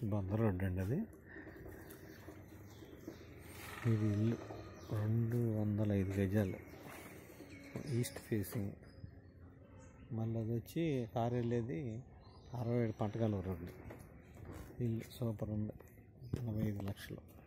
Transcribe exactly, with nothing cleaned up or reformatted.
బంద రోడ్డు అండి అది. ఇది ఇల్లు రెండు వందల ఐదు గజాలు ఈస్ట్ ఫేసింగ్. మళ్ళీ అది వచ్చి కారు వెళ్ళేది అరవై ఏడు పంటకాల రోడ్డు. ఇల్లు సూపర్ ఉంది, నలభై ఐదు లక్షలు.